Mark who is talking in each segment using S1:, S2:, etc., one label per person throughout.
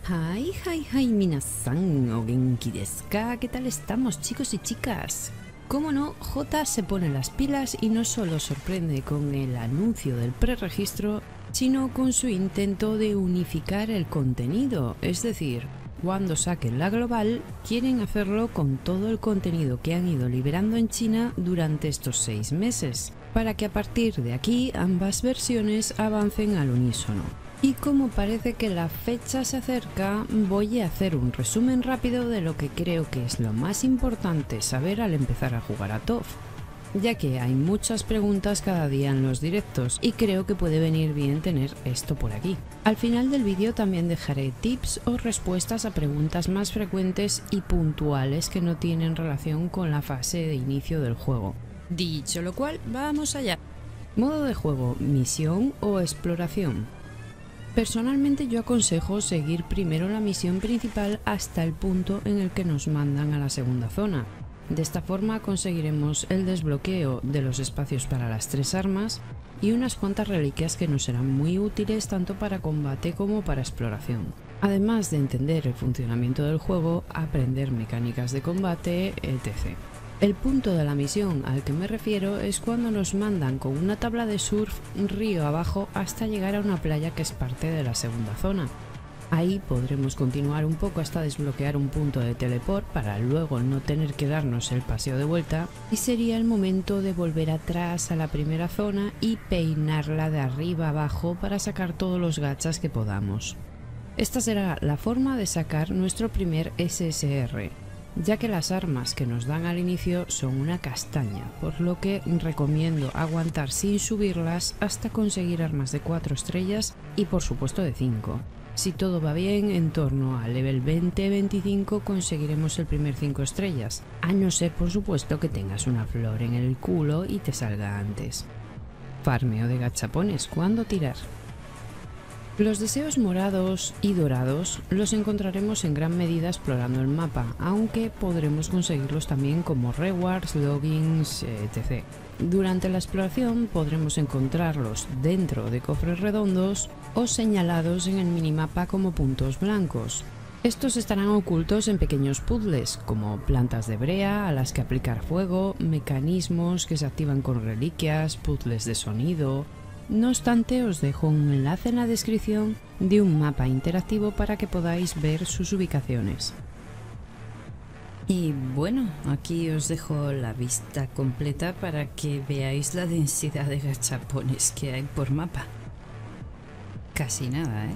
S1: Hi, minasan o genki desu ka. ¿Qué tal estamos, chicos y chicas? Como no, J se pone las pilas y no solo sorprende con el anuncio del preregistro, sino con su intento de unificar el contenido, es decir, cuando saquen la global, quieren hacerlo con todo el contenido que han ido liberando en China durante estos 6 meses, para que a partir de aquí ambas versiones avancen al unísono. Y como parece que la fecha se acerca, voy a hacer un resumen rápido de lo que creo que es lo más importante saber al empezar a jugar a ToF, ya que hay muchas preguntas cada día en los directos y creo que puede venir bien tener esto por aquí. Al final del vídeo también dejaré tips o respuestas a preguntas más frecuentes y puntuales que no tienen relación con la fase de inicio del juego. Dicho lo cual, vamos allá. Modo de juego, misión o exploración. Personalmente yo aconsejo seguir primero la misión principal hasta el punto en el que nos mandan a la segunda zona. De esta forma conseguiremos el desbloqueo de los espacios para las 3 armas y unas cuantas reliquias que nos serán muy útiles tanto para combate como para exploración. Además de entender el funcionamiento del juego, aprender mecánicas de combate, etc. El punto de la misión al que me refiero es cuando nos mandan con una tabla de surf río abajo hasta llegar a una playa que es parte de la segunda zona. Ahí podremos continuar un poco hasta desbloquear un punto de teleport para luego no tener que darnos el paseo de vuelta y sería el momento de volver atrás a la primera zona y peinarla de arriba abajo para sacar todos los gachas que podamos. Esta será la forma de sacar nuestro primer SSR, ya que las armas que nos dan al inicio son una castaña, por lo que recomiendo aguantar sin subirlas hasta conseguir armas de 4 estrellas y por supuesto de 5. Si todo va bien, en torno al level 20-25 conseguiremos el primer 5 estrellas, a no ser por supuesto que tengas una flor en el culo y te salga antes. Farmeo de gachapones, ¿cuándo tirar? Los deseos morados y dorados los encontraremos en gran medida explorando el mapa, aunque podremos conseguirlos también como rewards, logins, etc. Durante la exploración podremos encontrarlos dentro de cofres redondos o señalados en el minimapa como puntos blancos. Estos estarán ocultos en pequeños puzzles, como plantas de brea a las que aplicar fuego, mecanismos que se activan con reliquias, puzzles de sonido. No obstante, os dejo un enlace en la descripción de un mapa interactivo para que podáis ver sus ubicaciones. Y bueno, aquí os dejo la vista completa para que veáis la densidad de gachapones que hay por mapa. Casi nada, ¿eh?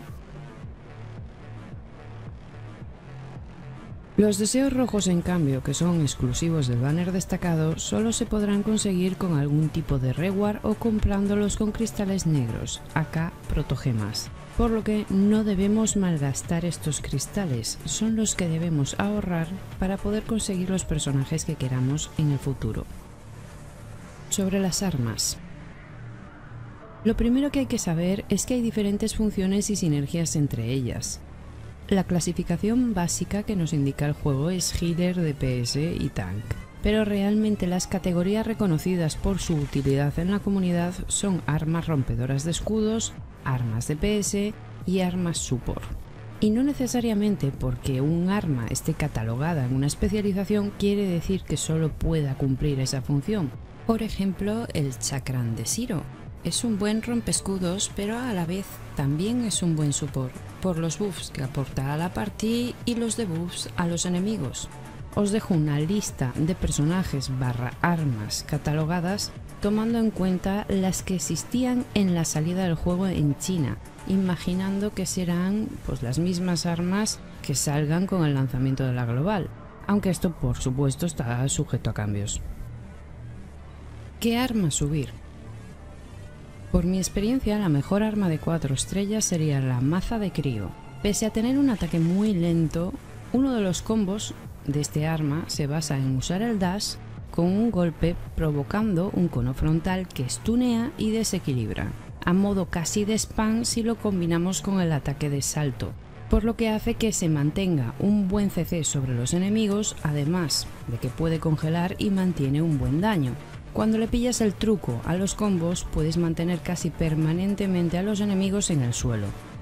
S1: Los deseos rojos, en cambio, que son exclusivos del banner destacado, solo se podrán conseguir con algún tipo de reward o comprándolos con cristales negros, acá protogemas. Por lo que no debemos malgastar estos cristales, son los que debemos ahorrar para poder conseguir los personajes que queramos en el futuro. Sobre las armas. Lo primero que hay que saber es que hay diferentes funciones y sinergias entre ellas. La clasificación básica que nos indica el juego es healer, DPS y tank, pero realmente las categorías reconocidas por su utilidad en la comunidad son armas rompedoras de escudos, armas DPS y armas support. Y no necesariamente porque un arma esté catalogada en una especialización quiere decir que solo pueda cumplir esa función. Por ejemplo, el Chakram de Shiro. Es un buen rompescudos, pero a la vez también es un buen support, por los buffs que aporta a la party y los debuffs a los enemigos. Os dejo una lista de personajes / armas catalogadas tomando en cuenta las que existían en la salida del juego en China, imaginando que serán pues las mismas armas que salgan con el lanzamiento de la global, aunque esto por supuesto está sujeto a cambios. ¿Qué arma subir? Por mi experiencia, la mejor arma de 4 estrellas sería la maza de crío. Pese a tener un ataque muy lento, uno de los combos de este arma se basa en usar el dash con un golpe provocando un cono frontal que stunea y desequilibra, a modo casi de spam si lo combinamos con el ataque de salto, por lo que hace que se mantenga un buen CC sobre los enemigos, además de que puede congelar y mantiene un buen daño. Cuando le pillas el truco a los combos, puedes mantener casi permanentemente a los enemigos en el suelo.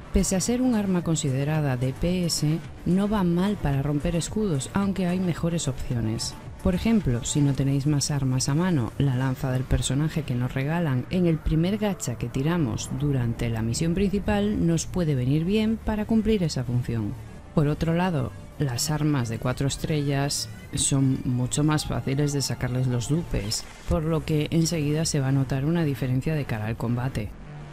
S1: Pese a ser un arma considerada DPS, no va mal para romper escudos, aunque hay mejores opciones. Por ejemplo, si no tenéis más armas a mano, la lanza del personaje que nos regalan en el primer gacha que tiramos durante la misión principal nos puede venir bien para cumplir esa función. Por otro lado, las armas de 4 estrellas son mucho más fáciles de sacarles los dupes, por lo que enseguida se va a notar una diferencia de cara al combate.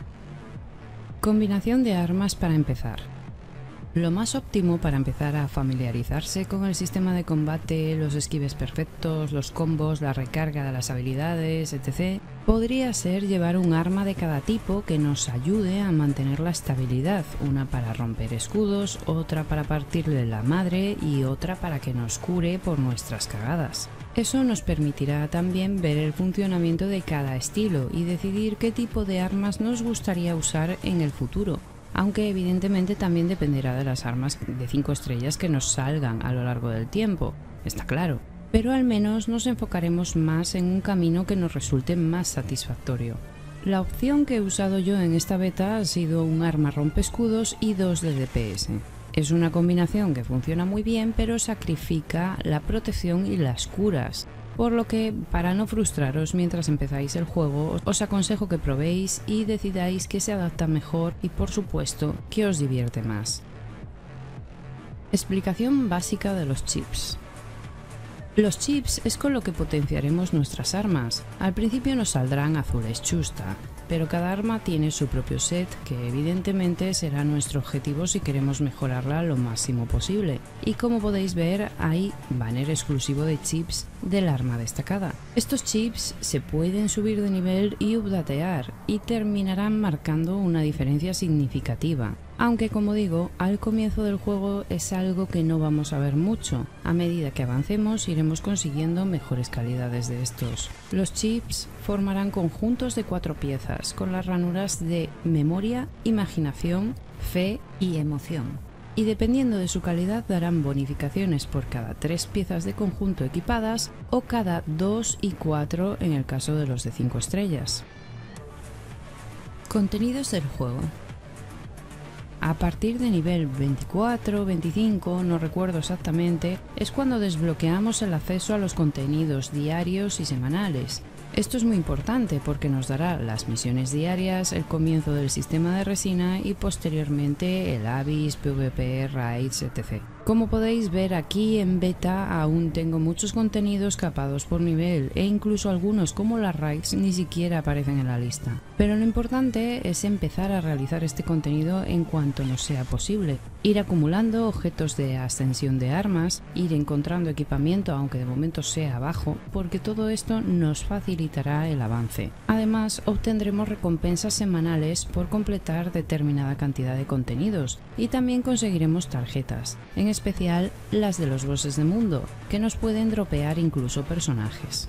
S1: Combinación de armas para empezar. Lo más óptimo para empezar a familiarizarse con el sistema de combate, los esquives perfectos, los combos, la recarga de las habilidades, etc., podría ser llevar un arma de cada tipo que nos ayude a mantener la estabilidad, una para romper escudos, otra para partirle la madre y otra para que nos cure por nuestras cagadas. Eso nos permitirá también ver el funcionamiento de cada estilo y decidir qué tipo de armas nos gustaría usar en el futuro, aunque evidentemente también dependerá de las armas de 5 estrellas que nos salgan a lo largo del tiempo, está claro, pero al menos nos enfocaremos más en un camino que nos resulte más satisfactorio. La opción que he usado yo en esta beta ha sido un arma rompescudos y 2 de DPS. Es una combinación que funciona muy bien, pero sacrifica la protección y las curas, por lo que, para no frustraros mientras empezáis el juego, os aconsejo que probéis y decidáis qué se adapta mejor y, por supuesto, qué os divierte más. Explicación básica de los chips. Los chips es con lo que potenciaremos nuestras armas. Al principio nos saldrán azules chusta, pero cada arma tiene su propio set que evidentemente será nuestro objetivo si queremos mejorarla lo máximo posible. Y como podéis ver, hay banner exclusivo de chips del arma destacada. Estos chips se pueden subir de nivel y updatear y terminarán marcando una diferencia significativa. Aunque, como digo, al comienzo del juego es algo que no vamos a ver mucho. A medida que avancemos iremos consiguiendo mejores calidades de estos. Los chips formarán conjuntos de 4 piezas con las ranuras de memoria, imaginación, fe y emoción. Y dependiendo de su calidad darán bonificaciones por cada 3 piezas de conjunto equipadas o cada 2 y 4 en el caso de los de 5 estrellas. Contenidos del juego. A partir de nivel 24-25, no recuerdo exactamente, es cuando desbloqueamos el acceso a los contenidos diarios y semanales. Esto es muy importante porque nos dará las misiones diarias, el comienzo del sistema de resina y posteriormente el Abyss, PvP, Raids, etc. Como podéis ver aquí en beta aún tengo muchos contenidos capados por nivel e incluso algunos como las Raids ni siquiera aparecen en la lista. Pero lo importante es empezar a realizar este contenido en cuanto nos sea posible. Ir acumulando objetos de ascensión de armas, ir encontrando equipamiento aunque de momento sea bajo, porque todo esto nos facilitará el avance. Además obtendremos recompensas semanales por completar determinada cantidad de contenidos y también conseguiremos tarjetas, en especial las de los bosses de mundo, que nos pueden dropear incluso personajes.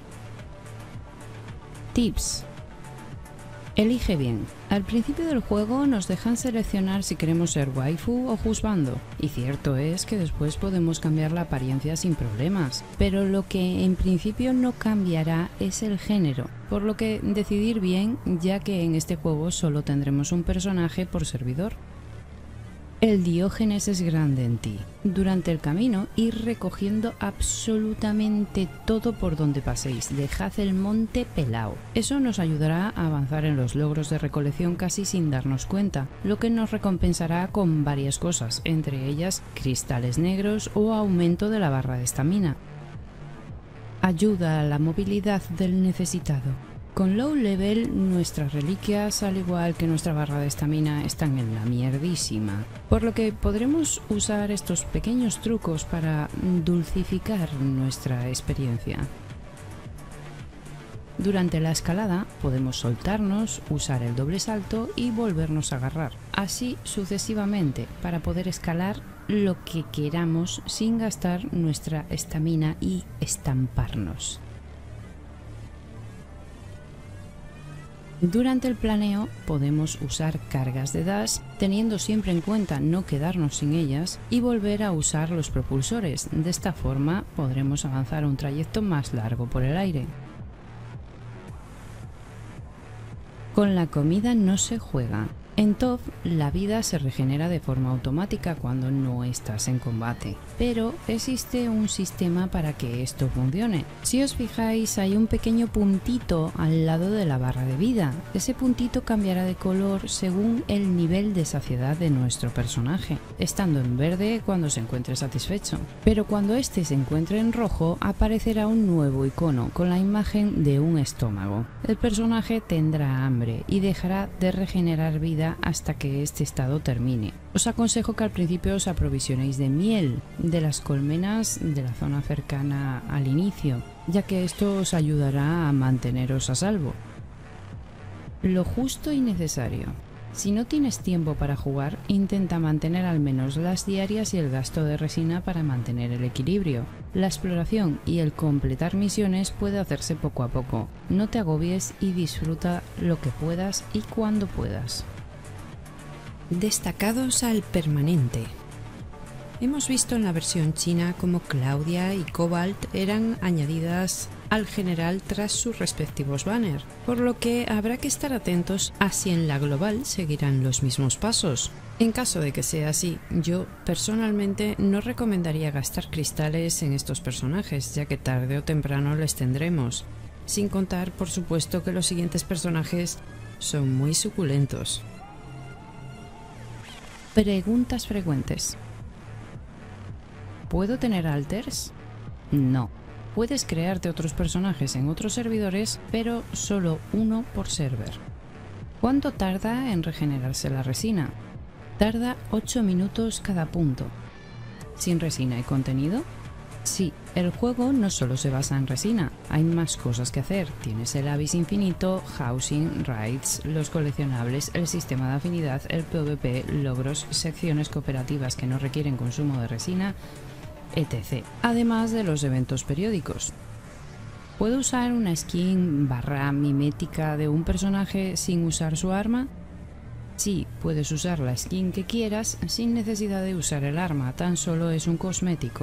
S1: Tips. Elige bien. Al principio del juego nos dejan seleccionar si queremos ser waifu o juzbando, y cierto es que después podemos cambiar la apariencia sin problemas, pero lo que en principio no cambiará es el género, por lo que decidir bien, ya que en este juego solo tendremos un personaje por servidor. El Diógenes es grande en ti. Durante el camino ir recogiendo absolutamente todo por donde paséis. Dejad el monte pelao. Eso nos ayudará a avanzar en los logros de recolección casi sin darnos cuenta, lo que nos recompensará con varias cosas, entre ellas cristales negros o aumento de la barra de estamina. Ayuda a la movilidad del necesitado. Con low level, nuestras reliquias, al igual que nuestra barra de estamina, están en la mierdísima, por lo que podremos usar estos pequeños trucos para dulcificar nuestra experiencia. Durante la escalada podemos soltarnos, usar el doble salto y volvernos a agarrar, así sucesivamente para poder escalar lo que queramos sin gastar nuestra estamina y estamparnos. Durante el planeo podemos usar cargas de dash, teniendo siempre en cuenta no quedarnos sin ellas y volver a usar los propulsores. De esta forma podremos avanzar un trayecto más largo por el aire. Con la comida no se juega. En ToF la vida se regenera de forma automática cuando no estás en combate, pero existe un sistema para que esto funcione. Si os fijáis, hay un pequeño puntito al lado de la barra de vida. Ese puntito cambiará de color según el nivel de saciedad de nuestro personaje, estando en verde cuando se encuentre satisfecho. Pero cuando este se encuentre en rojo, aparecerá un nuevo icono con la imagen de un estómago. El personaje tendrá hambre y dejará de regenerar vida hasta que este estado termine. Os aconsejo que al principio os aprovisionéis de miel de las colmenas de la zona cercana al inicio, ya que esto os ayudará a manteneros a salvo. Lo justo y necesario. Si no tienes tiempo para jugar, intenta mantener al menos las diarias y el gasto de resina para mantener el equilibrio. La exploración y el completar misiones puede hacerse poco a poco. No te agobies y disfruta lo que puedas y cuando puedas. Destacados al permanente. Hemos visto en la versión china cómo Claudia y Cobalt eran añadidas al general tras sus respectivos banners, por lo que habrá que estar atentos a si en la global seguirán los mismos pasos. En caso de que sea así, yo personalmente no recomendaría gastar cristales en estos personajes, ya que tarde o temprano les tendremos, sin contar por supuesto que los siguientes personajes son muy suculentos. Preguntas frecuentes. ¿Puedo tener alters? No. Puedes crearte otros personajes en otros servidores, pero solo uno por server. ¿Cuánto tarda en regenerarse la resina? Tarda 8 minutos cada punto. ¿Sin resina y contenido? Sí, el juego no solo se basa en resina, hay más cosas que hacer. Tienes el Abyss infinito, housing, raids, los coleccionables, el sistema de afinidad, el PvP, logros, secciones cooperativas que no requieren consumo de resina, etc. Además de los eventos periódicos. ¿Puedo usar una skin barra mimética de un personaje sin usar su arma? Sí, puedes usar la skin que quieras sin necesidad de usar el arma, tan solo es un cosmético.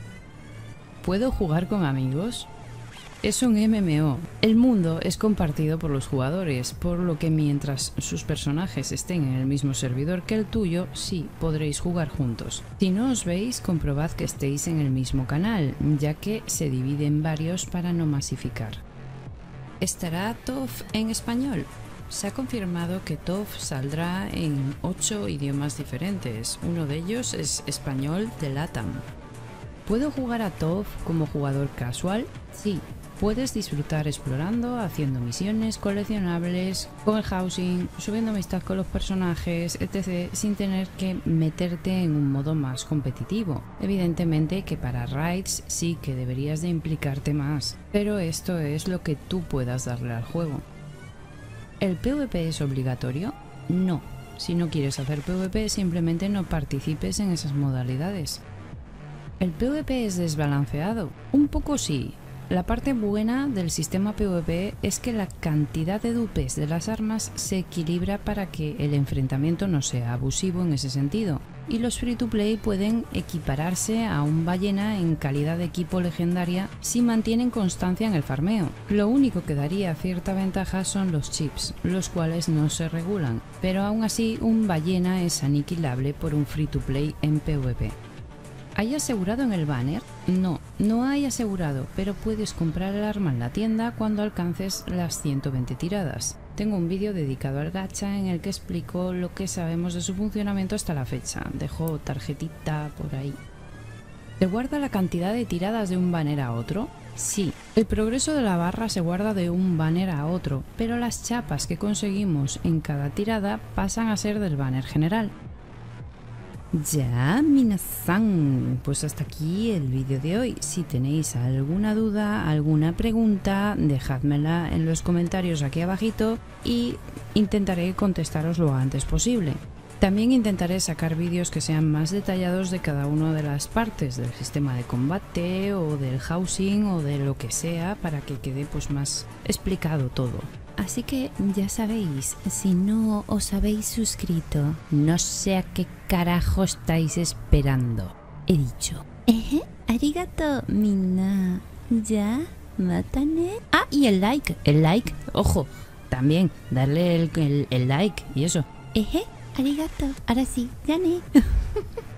S1: ¿Puedo jugar con amigos? Es un MMO. El mundo es compartido por los jugadores, por lo que mientras sus personajes estén en el mismo servidor que el tuyo, sí podréis jugar juntos. Si no os veis, comprobad que estéis en el mismo canal, ya que se divide en varios para no masificar. ¿Estará ToF en español? Se ha confirmado que ToF saldrá en 8 idiomas diferentes. Uno de ellos es español de LATAM. ¿Puedo jugar a ToF como jugador casual? Sí. Puedes disfrutar explorando, haciendo misiones, coleccionables, con el housing, subiendo amistad con los personajes, etc. sin tener que meterte en un modo más competitivo. Evidentemente que para raids sí que deberías de implicarte más, pero esto es lo que tú puedas darle al juego. ¿El PvP es obligatorio? No. Si no quieres hacer PvP, simplemente no participes en esas modalidades. ¿El PvP es desbalanceado? Un poco sí. La parte buena del sistema PvP es que la cantidad de dupes de las armas se equilibra para que el enfrentamiento no sea abusivo en ese sentido, y los free to play pueden equipararse a un ballena en calidad de equipo legendaria si mantienen constancia en el farmeo. Lo único que daría cierta ventaja son los chips, los cuales no se regulan, pero aún así un ballena es aniquilable por un free to play en PvP. ¿Hay asegurado en el banner? No, no hay asegurado, pero puedes comprar el arma en la tienda cuando alcances las 120 tiradas. Tengo un vídeo dedicado al gacha en el que explico lo que sabemos de su funcionamiento hasta la fecha. Dejo tarjetita por ahí. ¿Se guarda la cantidad de tiradas de un banner a otro? Sí, el progreso de la barra se guarda de un banner a otro, pero las chapas que conseguimos en cada tirada pasan a ser del banner general. Ya, minasan, pues hasta aquí el vídeo de hoy. Si tenéis alguna duda, alguna pregunta, dejádmela en los comentarios aquí abajito y intentaré contestaros lo antes posible. También intentaré sacar vídeos que sean más detallados de cada una de las partes del sistema de combate o del housing o de lo que sea para que quede pues más explicado todo. Así que ya sabéis, si no os habéis suscrito, no sé a qué carajo estáis esperando. He dicho. Arigato, mina. Ya, mátane. Ah, y el like, ojo, también darle el like y eso.
S2: Eje, arigato. Ahora sí, ya ne.